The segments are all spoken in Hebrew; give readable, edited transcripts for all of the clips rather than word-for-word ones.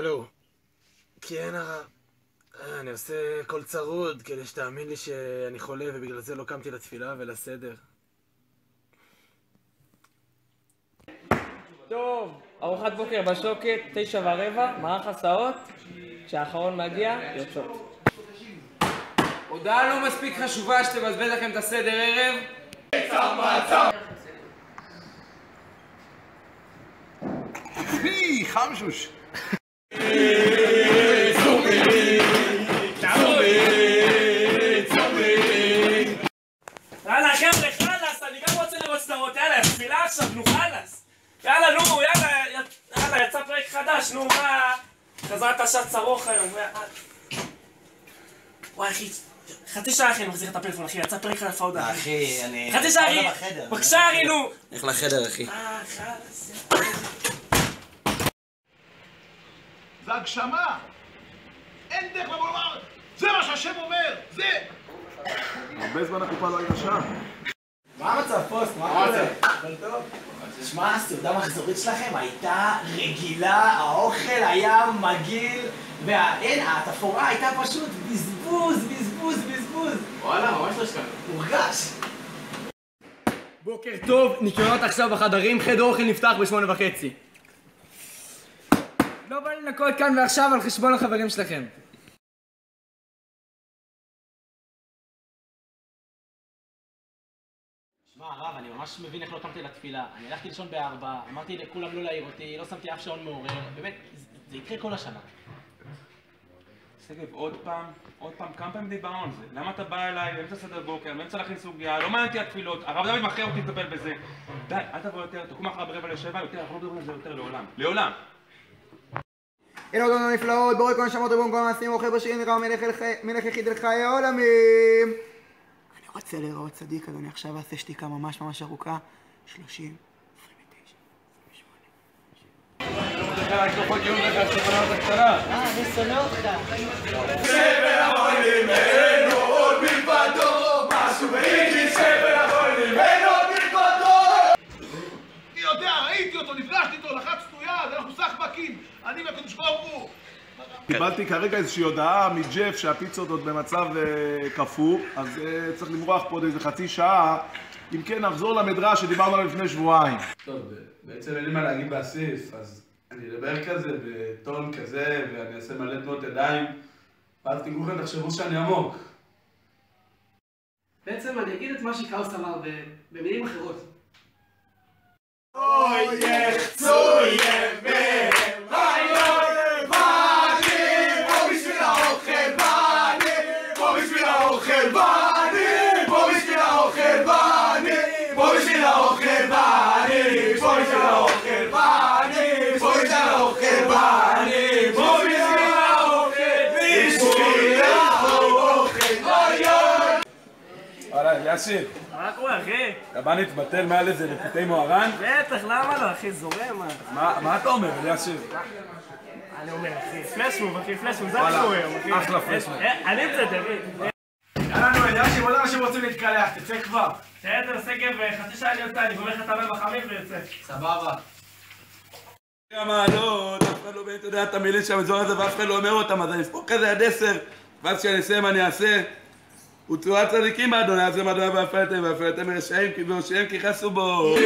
הלו. כן הרב. אני עושה קול צרוד כדי שתאמין לי שאני חולה ובגלל זה לא קמתי לתפילה ולסדר. טוב, ארוחת בוקר בשוקת, 9:15, מערך הסעות, כשהאחרון מגיע, יוצאות. הודעה לא מספיק חשובה שתבזבז לכם את הסדר ערב. אחי, חמשוש! יאללה חבר'ה, חלאס, אני גם רוצה לראות סדרות, יאללה, תפילה עכשיו, נו חלאס. יאללה, נו, יאללה, יצא פרק חדש, נו, מה? חזרת השעת צרוך היום, וואי אחי, חצי שעה אחי אני מחזיר את הפלאפון אחי, יצא פרק חדש ההודעה. אחי, אני... חצי שעה אחי, בבקשה אחי, נו. איך לחדר אחי? חלאס. זה הגשמה! אין דרך לבוא לומר, זה מה שהשם אומר, זה! הרבה זמן הקופה לא הייתה שם. מה המצב פוסט? מה קורה? הכל טוב? תשמע, הסעודה המחזורית שלכם הייתה רגילה, האוכל היה מגעיל, ואין, התפאורה הייתה פשוט בזבוז. וואלה, ממש לא שקל. מורגש. בוקר טוב, ניקיונות עכשיו בחדרים, חדר אוכל נפתח ב8:30. לא בא לי לנקות כאן ועכשיו על חשבון החברים שלכם. שמע הרב, אני ממש מבין איך לא קמתי לתפילה. אני הלכתי לישון ב4, אמרתי לכולם לא להעיר אותי, לא שמתי אף שעון מעורר, באמת, זה יקרה כל השנה. שגב, עוד פעם, כמה פעמים דיברנו על זה? למה אתה בא אליי, באמצע סדר בוקר, באמצע להכין סוגיה, לא מעניין אותי התפילות, הרב דוד מכריע אותי לטפל בזה. די, אל תבוא יותר, תקום אחר 6:45, יותר, אנחנו לא מדברים על זה יותר לעולם. לעולם! אלוהינו הנפלאות, בורא כל הנשמות ובורא כל המעשים, אוכל בשירים נראה מלך יחיד אל חיי העולמים. אני רוצה לראות צדיק, אדוני, עכשיו אעשה שתיקה ממש ארוכה. 30, 29, אני שונא אותך. שבר החולים אין עוד מלבדו, משהו ביידיש, שבר החולים אין עוד מלבדו! אני יודע, ראיתי אותו, נפגשתי איתו, לחצנו יד, אנחנו סחבקים, אני והקדוש ברוך הוא. קיבלתי כרגע איזושהי הודעה מג'ף שהפיצות עוד במצב קפוא, אז צריך למרוח פה עוד איזה חצי שעה. אם כן, נחזור למדרש שדיברנו עליו לפני שבועיים. טוב, בעצם אין לי מה להגיד באסיף, אז אני אדבר כזה בטון כזה, ואני אעשה מלא תנועות ידיים, ואז כולכם תחשבו שאני עמוק. בעצם אני אגיד את מה שקראוס אמר במילים אחרות. אוי יחצוי ימם, היי באני, פה בשביל האוכל באני, פה בשביל האוכל באני, פה בשביל האוכל באני, פה בשביל האוכל באני, פה בשביל האוכל באני, פה בשביל האוכל באני, פה בשביל האוכל באני. וואלה, אלישיב. מה קורה אחי? אתה בא להתבטל מעל איזה לפותי מוהר"ן? בטח, למה לא אחי? זורם מה אתה אומר, אלישיב? אני אומר אחי, פלשמוב אחי, פלשמוב, זה מה שקורה היום אחי. אחלה פלשמוב. אני מצטער. יאללה נו, אלישיב, עוד אנשים רוצים להתקלח, תצא כבר. בסדר, שגב, חצי שעה אני יוצא, אני גומר לך את המים בחמים ויוצא. סבבה. המעלות, אף אחד לא באמת יודע את המילים של המזמור הזה ואף אחד לא אומר אותם, אז אני אספור כזה עד 10, ואז כשאני אסיים אני אעשה ותרועת צדיקים באדוני, אז גם אדוני ואפלתם מרשעים כי בראשיהם כי חסו בו.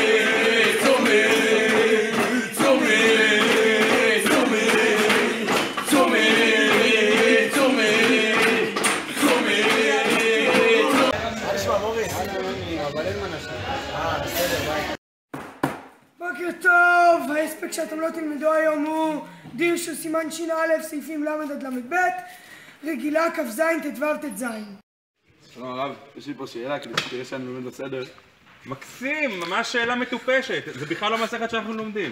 בוקר טוב, ההספק שאתם לא תלמדו היום הוא דיר של סימן ש"א, סעיפים ל' עד ל"ב, רגילה כ"ז ט"ו ט"ז. שלום הרב, יש לי פה שאלה כדי שתראה שאני לומד בסדר. מקסים, ממש שאלה מטופשת, זה בכלל לא מסכת שאנחנו לומדים.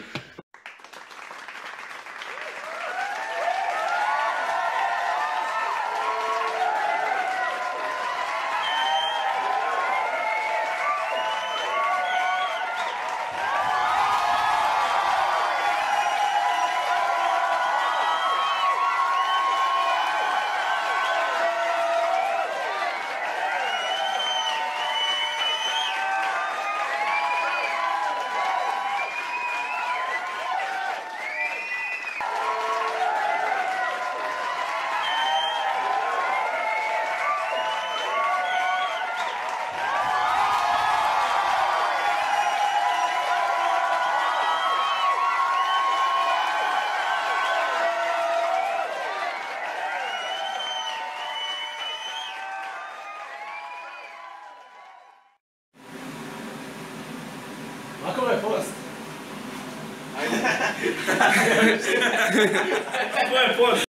פה.